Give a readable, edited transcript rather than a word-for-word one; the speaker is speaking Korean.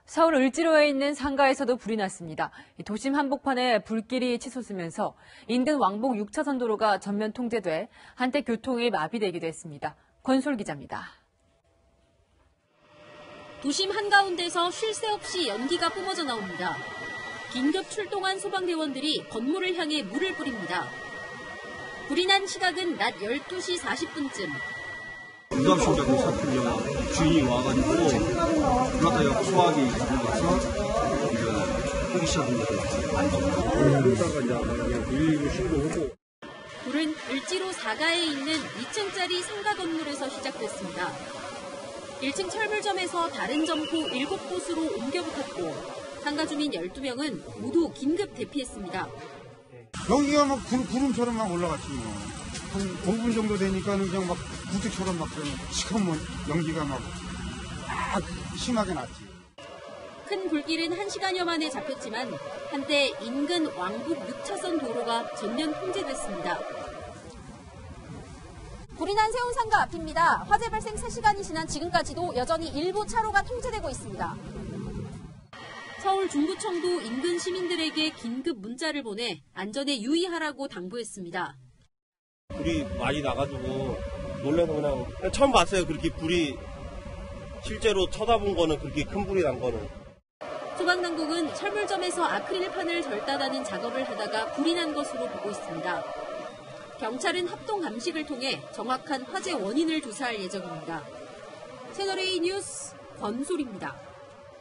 서울 을지로에 있는 상가에서도 불이 났습니다. 도심 한복판에 불길이 치솟으면서 인근 왕복 6차선 도로가 전면 통제돼 한때 교통이 마비되기도 했습니다. 권솔 기자입니다. 도심 한가운데서 쉴 새 없이 연기가 뿜어져 나옵니다. 긴급 출동한 소방대원들이 건물을 향해 물을 뿌립니다. 불이 난 시각은 낮 12시 40분쯤. 응답실장을 살피려고 주인이 와가지고 그러다가 소화기 들어가서 이제 끄기 시작한 거죠. 불은 을지로 4가에 있는 2층짜리 상가 건물에서 시작됐습니다. 1층 철물점에서 다른 점포 7곳으로 옮겨 붙었고 상가 주민 12명은 모두 긴급 대피했습니다. 연기가 막 구름처럼 막 올라갔지. 한 5분 정도 되니까는 그냥 막 구두처럼 막 시커먼 연기가 막 심하게 났지. 큰 불길은 1시간여 만에 잡혔지만 한때 인근 왕복 6차선 도로가 전면 통제됐습니다. 불이 난 세운상가 앞입니다. 화재 발생 3시간이 지난 지금까지도 여전히 일부 차로가 통제되고 있습니다. 서울 중구청도 인근 시민들에게 긴급 문자를 보내 안전에 유의하라고 당부했습니다. 불이 많이 나가지고 놀라서 그냥 처음 봤어요. 그렇게 불이 실제로 쳐다본 거는 그렇게 큰 불이 난 거는. 소방당국은 철물점에서 아크릴판을 절단하는 작업을 하다가 불이 난 것으로 보고 있습니다. 경찰은 합동 감식을 통해 정확한 화재 원인을 조사할 예정입니다. 채널A 뉴스 권솔입니다.